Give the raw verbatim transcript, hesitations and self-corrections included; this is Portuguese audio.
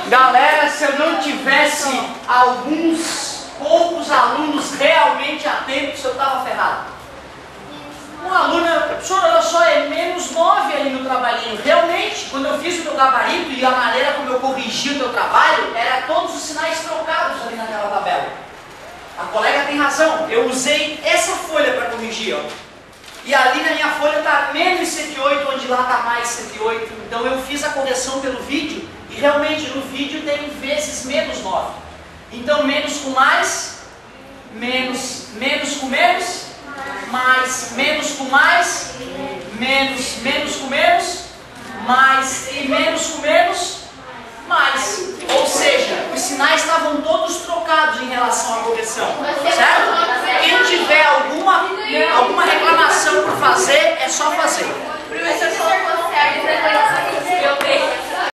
Galera, se eu não tivesse alguns poucos alunos realmente atentos, eu estava ferrado. Um aluno, professor, olha só, é menos nove ali no trabalhinho. Realmente, quando eu fiz o meu gabarito e a maneira como eu corrigi o teu trabalho, era todos os sinais trocados ali naquela tabela. A colega tem razão, eu usei essa folha para corrigir, ó. E ali na minha folha está menos cento e oito, onde lá está mais cento e oito. Então eu fiz a correção pelo vídeo e realmente no vídeo tem vezes menos nove. Então menos com mais, menos, menos com menos, mais, menos com mais, menos, menos com menos, mais e menos com menos,